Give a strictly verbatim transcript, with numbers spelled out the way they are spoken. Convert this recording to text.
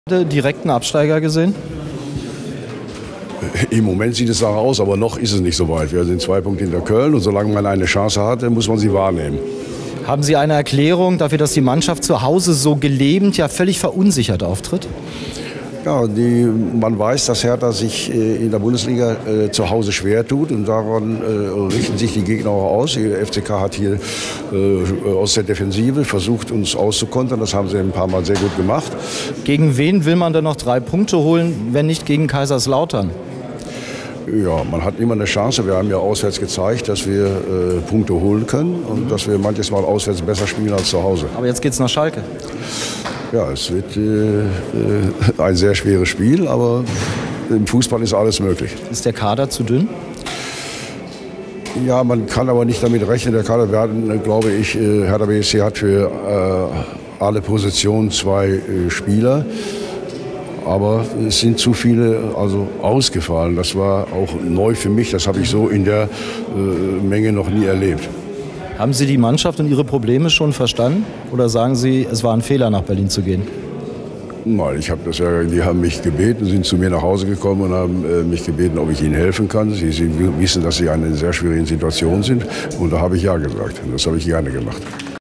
Direkten Absteiger gesehen? Im Moment sieht es so aus, aber noch ist es nicht so weit. Wir sind zwei Punkte hinter Köln und solange man eine Chance hat, muss man sie wahrnehmen. Haben Sie eine Erklärung dafür, dass die Mannschaft zu Hause so gelähmt, ja völlig verunsichert auftritt? Ja, die, man weiß, dass Hertha sich äh, in der Bundesliga äh, zu Hause schwer tut und daran äh, richten sich die Gegner auch aus. Der F C K hat hier äh, aus der Defensive versucht, uns auszukontern. Das haben sie ein paar Mal sehr gut gemacht. Gegen wen will man denn noch drei Punkte holen, wenn nicht gegen Kaiserslautern? Ja, man hat immer eine Chance. Wir haben ja auswärts gezeigt, dass wir äh, Punkte holen können und dass wir manches Mal auswärts besser spielen als zu Hause. Aber jetzt geht's nach Schalke. Ja, es wird äh, ein sehr schweres Spiel, aber im Fußball ist alles möglich. Ist der Kader zu dünn? Ja, man kann aber nicht damit rechnen. Der Kader, wir hatten, glaube ich, Hertha B S C hat für äh, alle Positionen zwei äh, Spieler. Aber es sind zu viele also ausgefallen. Das war auch neu für mich. Das habe ich so in der äh, Menge noch nie erlebt. Haben Sie die Mannschaft und ihre Probleme schon verstanden? Oder sagen Sie, es war ein Fehler, nach Berlin zu gehen? Nein, ich habe das ja, die haben mich gebeten, sind zu mir nach Hause gekommen und haben äh, mich gebeten, ob ich ihnen helfen kann. Sie, sie wissen, dass sie in einer sehr schwierigen Situation sind. Und da habe ich ja gesagt. Und das habe ich gerne gemacht.